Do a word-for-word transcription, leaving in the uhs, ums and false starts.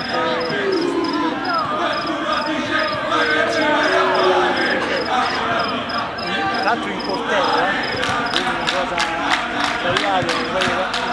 Tra l'altro in portello, eh? Una cosa tagliata,